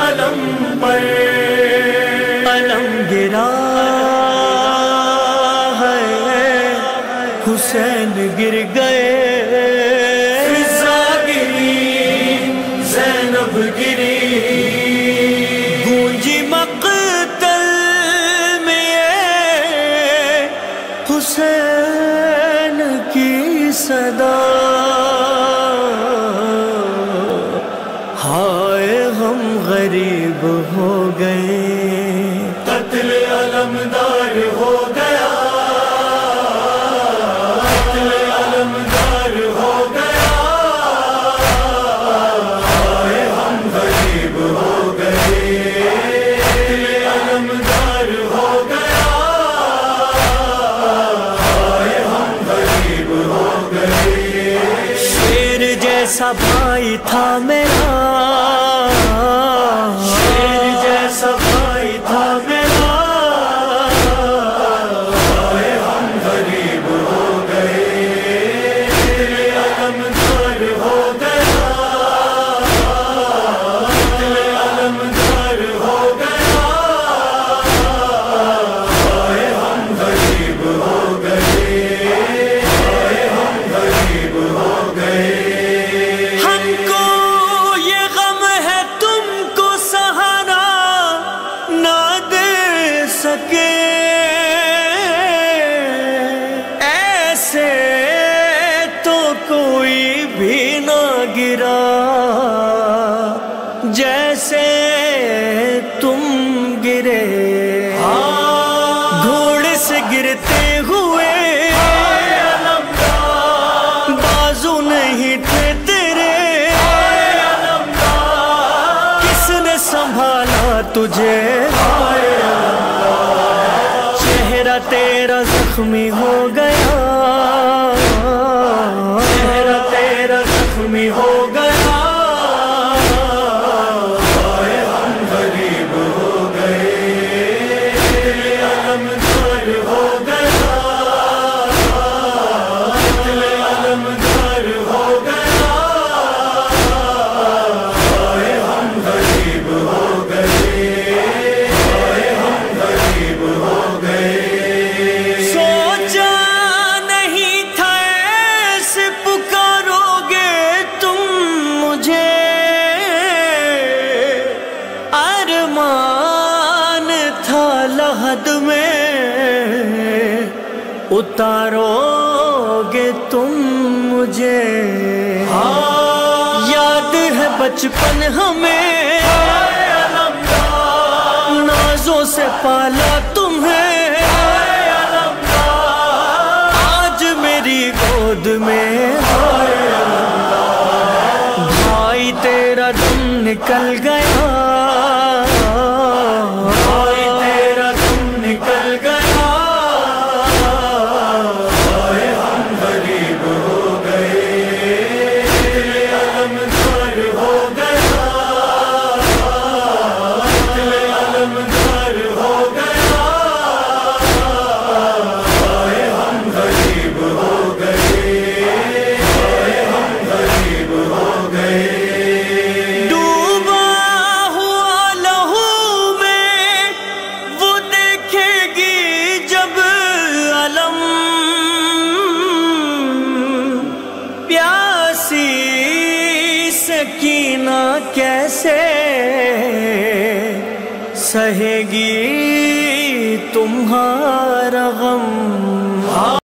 علم پر علم گرا ہے، حسین گر گئے، فضا گری، زینب گری، گونجی مقتل میں یہ حسین کی صدا، ہائے ہم غریب ہو گئے، قتل علمدار ہو گیا، قتل علمدار ہو گیا، ہائے ہم غریب ہو گئے، قتل علمدار ہو گیا، ہائے ہم غریب ہو گئے۔ شیر جیسا بھائی تھا میرا، شیر جیسا بھائی تھا میرا، ہائے ہم غریب ہو گئے، قتل علمدار ہو گیا، قتل علمدار ہو گیا، ہائے ہم غریب ہو گئے، ہائے ہم غریب ہو گئے۔ ایسے تو کوئی بھی نہ گرا جیسے تم گرے، گھوڑے سے گرتے ہوئے بازو نہیں تھے تیرے، کس نے سنبھالا تجھے، چہرہ تیرا زخمی ہو گیا، چہرہ تیرا زخمی ہو گیا، ہائے ہم غریب ہو گئے، قتل علمدار ہو گیا، قتل علمدار ہو گیا، ہائے ہم غریب ہو گئے، ہائے ہم غریب ہو گئے۔ لحد میں اتارو گے تم مجھے، یاد ہے بچپن ہمیں، نازوں سے پالا تمہیں، آج میری گود میں بھائی تیرا دم نکل گیا، نکل گیا، ہائے ہم غریب ہو گئے، قتل علمدار ہو گیا، قتل علمدار ہو گیا، ہائے ہم غریب ہو گئے، ہائے ہم غریب ہو گئے۔ سکینہ کیسے سہے گی تمہارا غم؟